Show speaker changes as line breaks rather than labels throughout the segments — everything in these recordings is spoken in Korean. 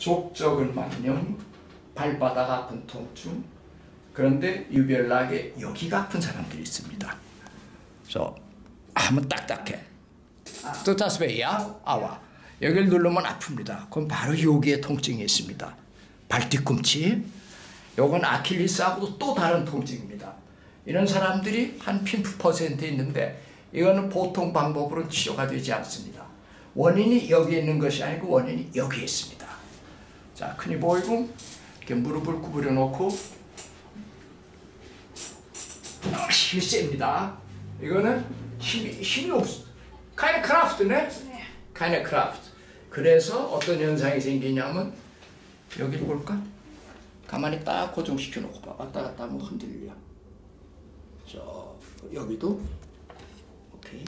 족저근 만염, 발바닥 아픈 통증. 그런데 유별나게 여기가 아픈 사람들이 있습니다. 그래서 한번 딱딱해. 또 다시 왜야? 아와. 여기를 누르면 아픕니다. 그럼 바로 여기에 통증이 있습니다. 발뒤꿈치. 요건 아킬리스하고도 또 다른 통증입니다. 이런 사람들이 한 50% 있는데 이거는 보통 방법으로는 치료가 되지 않습니다. 원인이 여기에 있는 것이 아니고 원인이 여기에 있습니다. 자, 흔히 보이고 이렇게 무릎을 구부려 놓고 힘이 셉니다. 이거는 힘이 없어. kind of craft네? kind of craft. 그래서 어떤 현상이 생기냐면 여기를 볼까? 가만히 딱 고정시켜 놓고 봐. 왔다 갔다 하면 흔들려. 여기도 오케이.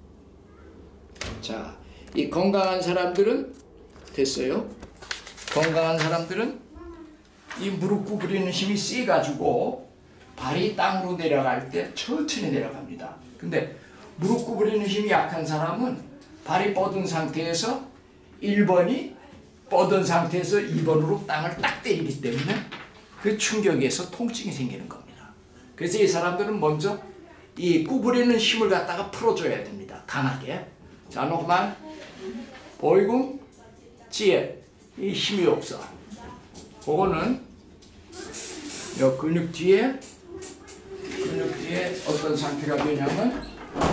자, 이 건강한 사람들은 됐어요. 건강한 사람들은 이 무릎 구부리는 힘이 세가지고 발이 땅으로 내려갈 때 천천히 내려갑니다. 근데 무릎 구부리는 힘이 약한 사람은 발이 뻗은 상태에서 1번이 뻗은 상태에서 2번으로 땅을 딱 때리기 때문에 그 충격에서 통증이 생기는 겁니다. 그래서 이 사람들은 먼저 이 구부리는 힘을 갖다가 풀어줘야 됩니다. 강하게. 자, 노만 보이고 지에 이 힘이 없어. 그거는 요 근육 뒤에 어떤 상태가 되냐면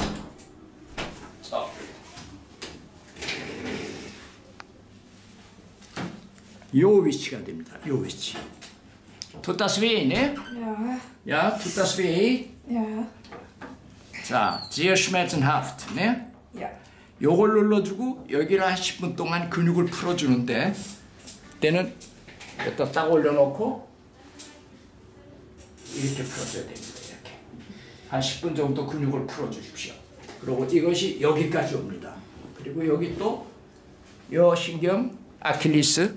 요 위치가 됩니다. 요 위치. Tut das weh, ne?
Ja.
Ja, tut das weh?
Ja.
자, sehr schmerzhaft, ne?
Ja.
요걸 눌러주고 여기를 한 10분 동안 근육을 풀어주는데 때는 여기다 딱 올려놓고 이렇게 풀어줘야 됩니다. 이렇게 한 10분 정도 근육을 풀어주십시오. 그리고 이것이 여기까지 옵니다. 그리고 여기 또 요 신경 아킬리스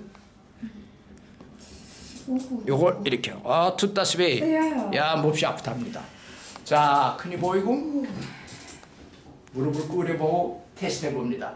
요걸 이렇게 투다스베이 야 몹시 아프답니다. 자, 흔히 보이고 무릎을 구부려보고 테스트 해봅니다.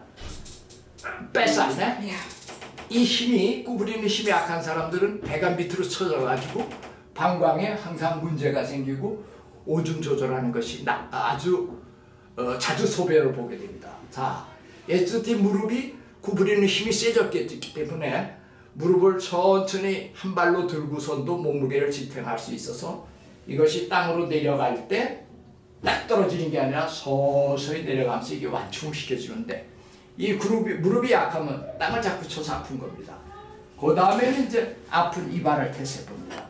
뺐었네? 이 힘이 구부리는 힘이 약한 사람들은 배가 밑으로 쳐져가지고 방광에 항상 문제가 생기고 오줌 조절하는 것이 아주 자주 소변을 보게 됩니다. 자, ST 무릎이 구부리는 힘이 세졌기 때문에 무릎을 천천히 한 발로 들고선도 몸무게를 지탱할 수 있어서 이것이 땅으로 내려갈 때 딱 떨어지는 게 아니라 서서히 내려가면서 이게 완충을 시켜주는데 이 무릎이 약하면 땅을 자꾸 쳐서 아픈 겁니다. 그 다음에는 이제 아픈 이발을 테스트해 봅니다.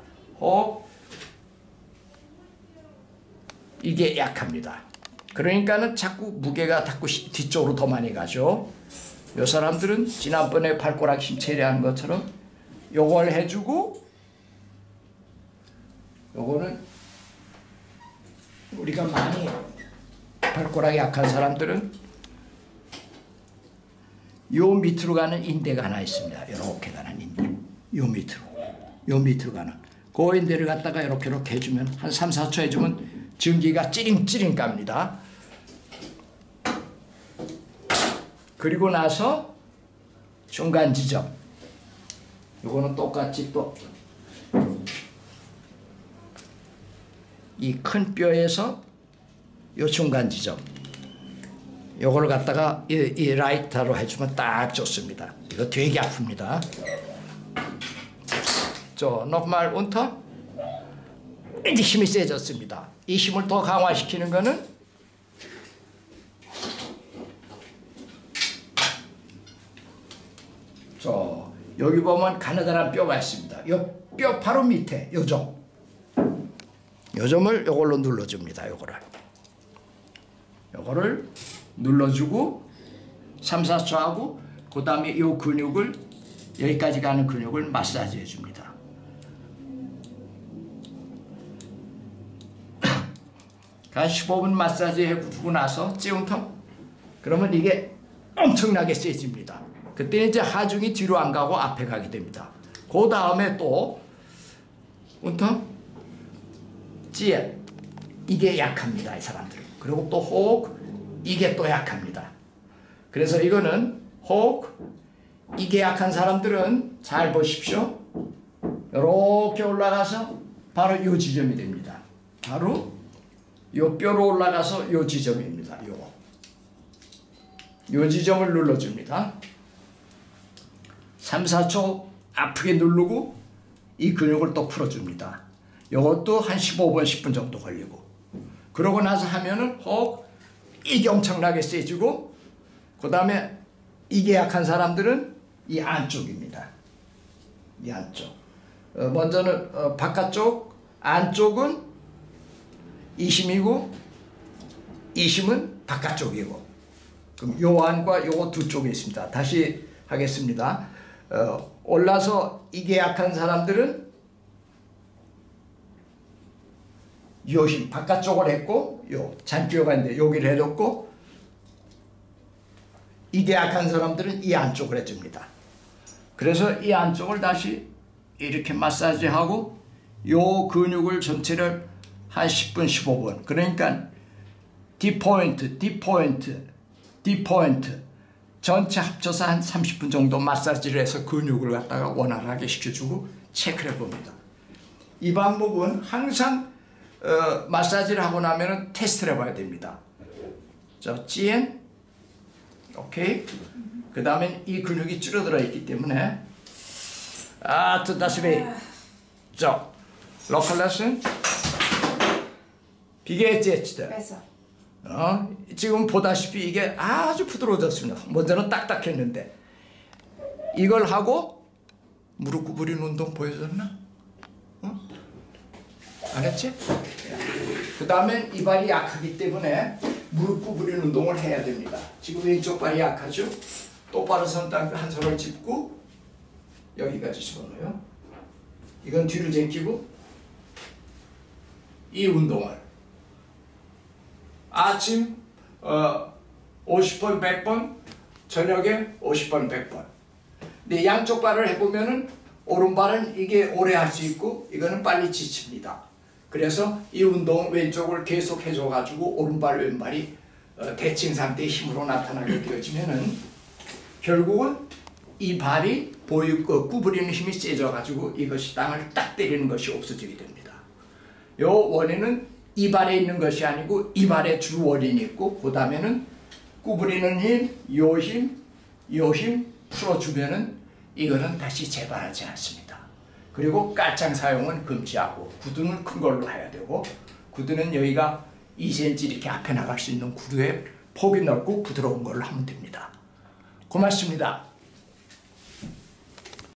이게 약합니다. 그러니까는 자꾸 무게가 자꾸 뒤쪽으로 더 많이 가죠. 요 사람들은 지난번에 발가락 힘 처리한 것처럼 요걸 해주고 요거는 우리가 많이 발가락이 약한 사람들은 요 밑으로 가는 인대가 하나 있습니다. 이렇게 가는 인대. 요 밑으로 가는 그 인대를 갖다가 이렇게 해주면 한 3, 4초 해주면 전기가 찌링찌링 갑니다. 그리고 나서 중간 지점 요거는 똑같이 또 이 큰 뼈에서 요 중간 지점 요걸 갖다가 이 라이터로 해주면 딱 좋습니다. 이거 되게 아픕니다. nochmal unter. 이제 힘이 세졌습니다. 이 힘을 더 강화시키는 거는 여기 보면 가느다란 뼈가 있습니다. 요 뼈 바로 밑에 요점. 요점을 요걸로 눌러줍니다. 요거를 눌러주고 3, 4초 하고 그 다음에 요 근육을 여기까지 가는 근육을 마사지 해줍니다. 한 15분 마사지 해주고 나서 찌웅텅 그러면 이게 엄청나게 세집니다. 그때 이제 하중이 뒤로 안 가고 앞에 가게 됩니다. 그 다음에 또 운텅 찌에 이게 약합니다. 이 사람들은. 그리고 또 혹 이게 또 약합니다. 그래서 이거는 혹 이게 약한 사람들은 잘 보십시오. 이렇게 올라가서 바로 요 지점이 됩니다. 바로 요 뼈로 올라가서 요 지점입니다. 요 지점을 눌러줍니다. 3, 4초 아프게 누르고 이 근육을 또 풀어줍니다. 요것도 한 15분, 10분 정도 걸리고. 그러고 나서 하면은 이게 엄청나게 세지고, 그 다음에 이게 약한 사람들은 이 안쪽입니다. 이 안쪽. 먼저는 바깥쪽, 안쪽은 이심이고, 이심은 바깥쪽이고. 그럼 요 안과 요 두 쪽에 있습니다. 다시 하겠습니다. 올라서 이게 약한 사람들은 요 힘 바깥쪽을 했고, 요 잔뼈가 있는데 여기를 해줬고, 이게 약한 사람들은 이 안쪽을 해줍니다. 그래서 이 안쪽을 다시 이렇게 마사지하고 요 근육을 전체를 한 10분, 15분. 그러니까 D포인트, D포인트, D포인트 전체 합쳐서 한 30분 정도 마사지를 해서 근육을 갖다가 원활하게 시켜주고 체크를 해봅니다. 이 방법은 항상 마사지를 하고 나면은 테스트를 해봐야 됩니다. 자, 찌엔, 오케이. 그 다음에 이 근육이 줄어들어 있기 때문에 다시 자, 로컬레슨 비게제치드. 지금 보다시피 이게 아주 부드러워졌습니다. 먼저는 딱딱했는데 이걸 하고 무릎 구부리는 운동 보여줬나? 안 했지? 그 다음에 이 발이 약하기 때문에 무릎 구부리는 운동을 해야 됩니다. 지금 왼쪽 발이 약하죠? 똑바로 선 땅 한 손을 짚고 여기까지 집어넣어요. 이건 뒤로 제끼고 이 운동을 아침 50번, 100번, 저녁에 50번, 100번. 근데 양쪽 발을 해보면은 오른발은 이게 오래 할 수 있고 이거는 빨리 지칩니다. 그래서 이 운동 왼쪽을 계속 해줘가지고 오른발, 왼발이 대칭 상태의 힘으로 나타나게 되어지면은 결국은 이 발이 구부리는 힘이 세져가지고 이것이 땅을 딱 때리는 것이 없어지게 됩니다. 요 원인은 이 발에 있는 것이 아니고 이 발에 주 원인이 있고 그 다음에는 구부리는 힘, 요 힘 풀어주면은 이거는 다시 재발하지 않습니다. 그리고 깔창 사용은 금지하고 구두는 큰 걸로 해야 되고 구두는 여기가 2cm 이렇게 앞에 나갈 수 있는 구두의 폭이 넓고 부드러운 걸로 하면 됩니다. 고맙습니다.